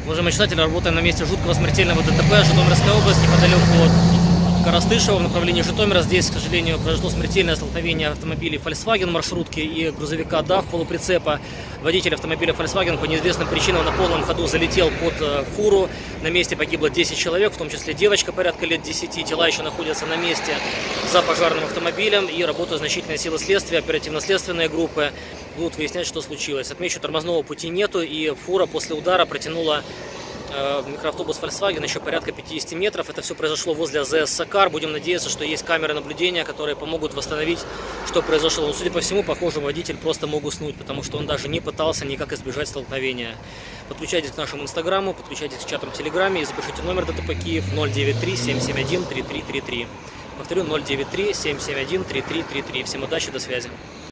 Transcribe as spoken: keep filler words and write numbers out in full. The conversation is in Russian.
Уважаемые читатели, работаем на месте жуткого смертельного ДТП, Житомирская область, неподалеку от Коростышева в направлении Житомира. Здесь, к сожалению, произошло смертельное столкновение автомобилей Volkswagen маршрутки и грузовика даф полуприцепа. Водитель автомобиля Volkswagen по неизвестным причинам на полном ходу залетел под фуру. На месте погибло десять человек, в том числе девочка порядка лет десяти. Тела еще находятся на месте за пожарным автомобилем, и работают значительные силы следствия, оперативно-следственные группы будут выяснять, что случилось. Отмечу, тормозного пути нету, и фура после удара протянула э, микроавтобус Volkswagen еще порядка пятидесяти метров. Это все произошло возле АЗС Сакар. Будем надеяться, что есть камеры наблюдения, которые помогут восстановить, что произошло. Но, судя по всему, похоже, водитель просто мог уснуть, потому что он даже не пытался никак избежать столкновения. Подключайтесь к нашему инстаграму, подключайтесь к чатам в телеграме и запишите номер ДТП Киев ноль девять три семь семь один три три три три. Повторю, ноль девять три семь семь один три три три три. Всем удачи, до связи.